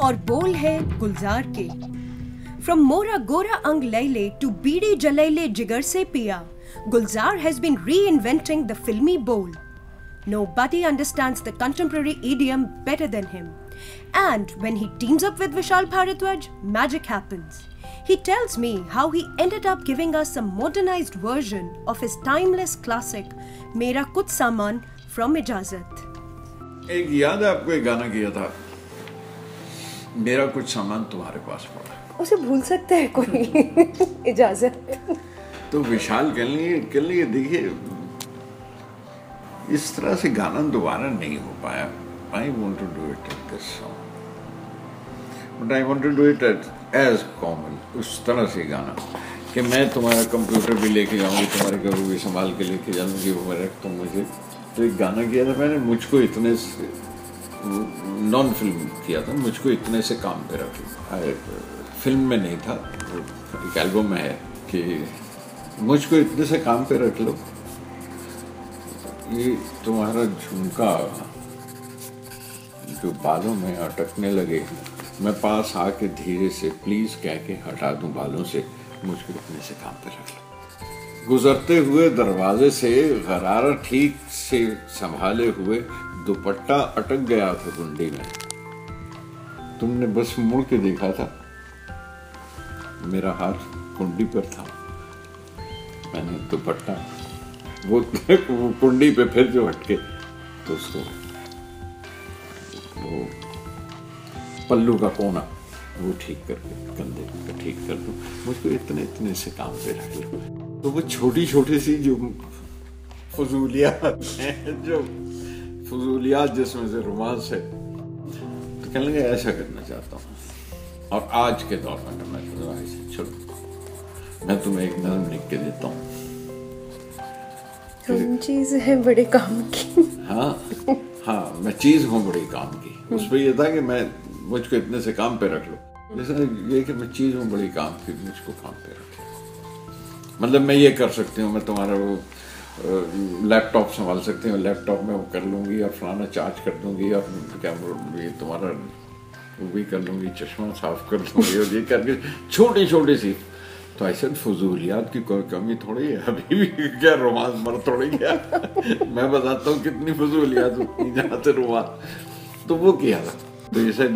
और बोल है गुलजार के। From Mora Gora Ang Laile to Bidi Jalaile Jigar Se Piya, Gulzar has been reinventing the filmy bowl. Nobody understands the contemporary idiom better than him. And when he teams up with Vishal Bharadwaj, magic happens. He tells me how he ended up giving us a modernized version of his timeless classic, Mera Kuch Saman from Ijazat. एक याद है आपको एक गाना किया था, मेरा कुछ सामान तुम्हारे पास पड़ा। उसे भूल सकता है कोई? इजाजत। तो विशाल के लिए देखिए, इस तरह से गाना दोबारा नहीं हो पाया। I want to do it at this song, but I want to do it as common, उस तरह से गाना कि मैं तुम्हारा कंप्यूटर भी लेके जाऊंगी, तुम्हारे घर भी संभाल के लेके जाऊंगी, वो मैं रखता हूँ मुझे। तो एक गाना किया था मैंने, मुझको इतने से नॉन फिल्म किया था, मुझको इतने से काम पे रख लो। फिल्म में नहीं था, एक एल्बम में है कि मुझको इतने से काम पे रख लो, ये तुम्हारा झुमका जो बालों में अटकने लगे, मैं पास आके धीरे से प्लीज कह के हटा दूं बालों से, मुझको इतने से काम पे रख लो। गुजरते हुए दरवाजे से गरारा ठीक से संभाले हुए दुपट्टा अटक गया था कुंडी में, तुमने बस मुड़ के देखा था, मेरा हाथ कुंडी पर था, मैंने दुपट्टा वो कुंडी पे फिर जो हटके तो उसको वो पल्लू का कोना वो ठीक करके कंधे का ठीक कर दो, मुझको इतने से काम पे रख लो। तो वो छोटी छोटी सी जो फजूलियात हैं, जो फजूलियात जिसमें से रोमांस है, तो कहने लगे ऐसा करना चाहता हूँ। और आज के दौर में मैं चलो मैं तुम्हें एक नज़म लिख के देता हूँ, चीज है बड़े काम की। हाँ मैं चीज हूँ बड़ी काम की। उस पर यह था कि मैं मुझको इतने से काम पे रख लो, जैसे ये कि मैं चीज हूँ बड़ी काम की, मुझको काम पे रख लो। मतलब मैं ये कर सकती हूँ, मैं तुम्हारा वो लैपटॉप संभाल सकती हूँ, लैपटॉप में वो कर लूंगी और फलाना चार्ज कर दूंगी और क्या ये तुम्हारा वो भी कर लूंगी, चश्मा साफ कर दूंगी और ये करके छोटी छोटी सी। तो ऐसे फजूलियात की कोई कमी थोड़ी है, अभी भी क्या रोमांस मर थोड़ी क्या। मैं बताता हूँ कितनी फजूलियात होती जहाँ से रोमांस। तो वो किया था। तो ये सब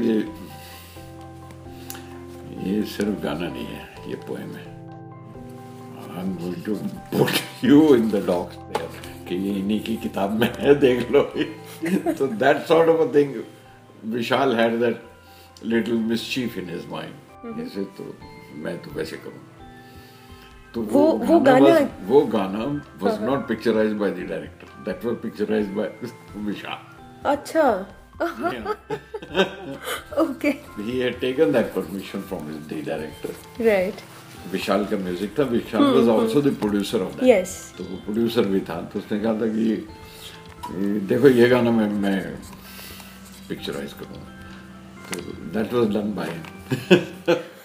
ये सिर्फ गाना नहीं है, ये पोएम है। I'm going to put you in the docs there, कि ये इन्हीं की किताब में है, देख लो। तो that sort of a thing, Vishal had that little mischief in his mind। जैसे तो मैं तो वैसे करूँ। तो वो गाना was not picturized by the director, that was picturized by विशाल। अच्छा। Okay. He had taken that permission from the director. Right. विशाल का म्यूजिक था, विशाल was also the producer of that. Yes. तो वो प्रोड्यूसर भी था, तो उसने कहा था कि देखो ये गाना मैं पिक्चराइज करूँगा। तो that was done by him.